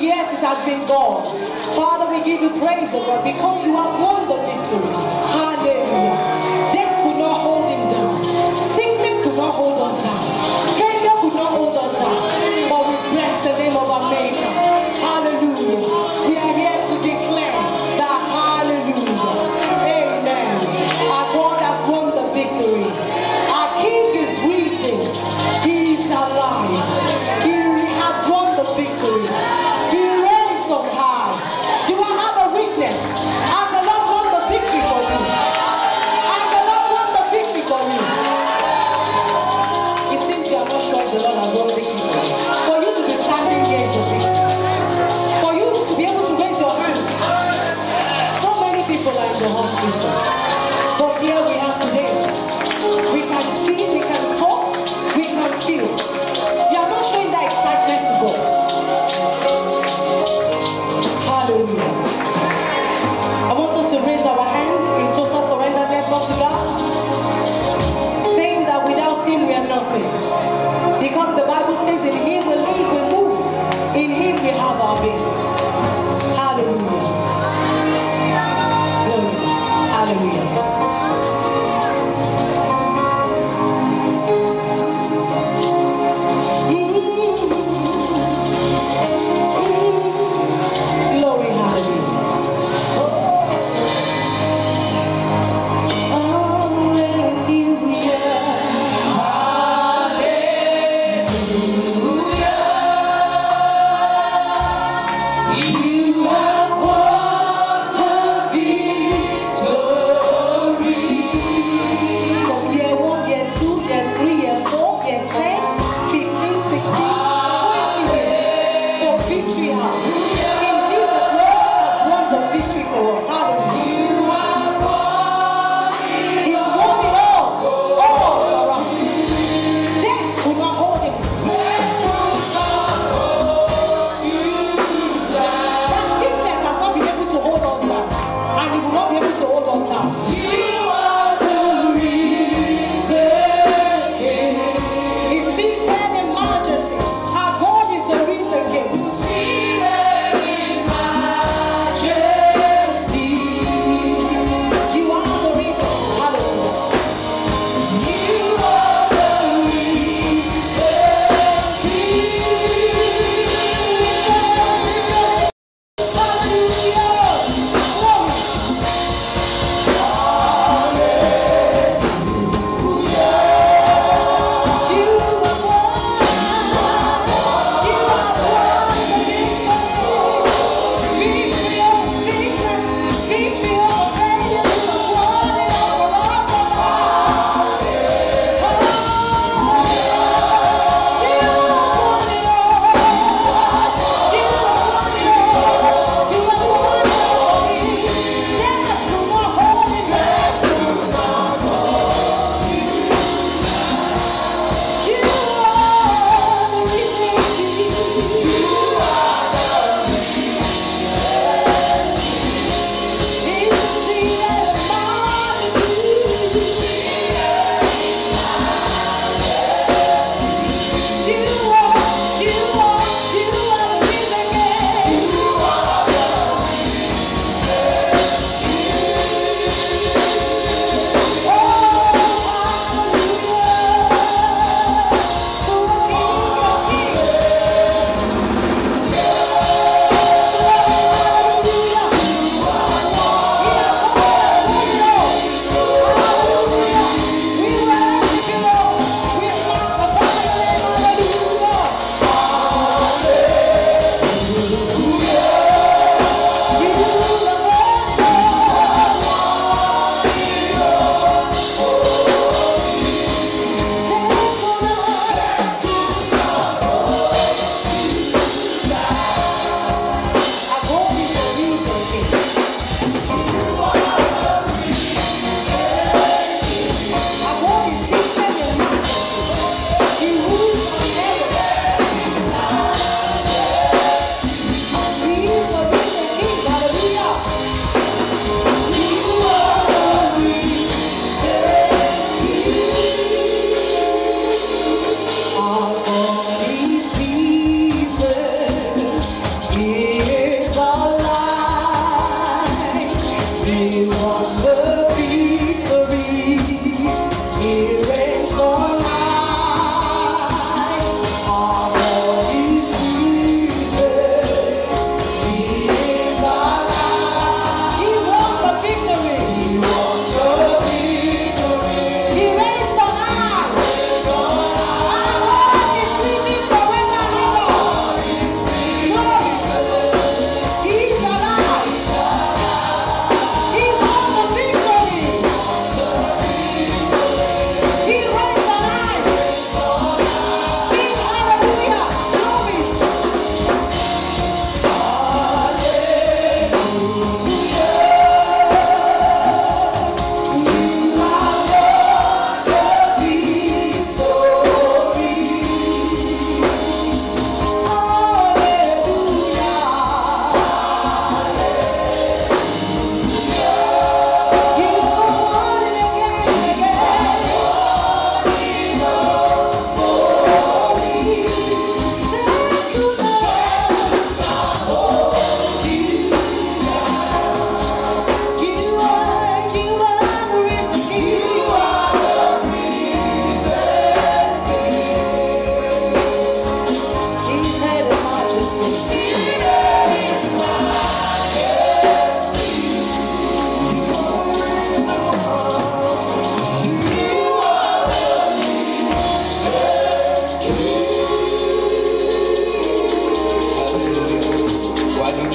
Yes, it has been God. Father, we give you praise, O God, because you have won the victory. Hallelujah. Death could not hold him down. Sickness could not hold us down. Failure could not hold us down. But we bless the name of our Maker. Hallelujah. We are here to declare that hallelujah. Amen. Our God has won the victory. Our King is risen. He is alive. He has won the victory. He reigns on high. Do I have a witness? Has the Lord won the victory for you? Has the Lord won the victory for you? It seems you are not sure if the Lord has won the victory for you. For you to be standing here is a victory. For you to be able to raise your hands. So many people are in the hospital. But here we are today. We can see, we can talk, we can feel. You are not showing that excitement to God. Hallelujah. I want us to raise our hand in total surrenderness unto God, saying that without Him we are nothing. Because the Bible says in Him we live, we move. In Him we have our being. Hallelujah. Glory. Hallelujah. Glory, hallelujah. You have won the victory. From year 1, year 2, year 3, year 4, year 10, 15, 16, 20 years for Victory House. Indeed, the Lord has won the victory for us. Hallelujah. He's won it all around. Death could not hold him. That sickness has not been able to hold us down, and it will not be able to hold us down. You are the risen King. He's seated in majesty. Our God is the risen King. Seated in majesty.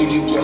give you praise.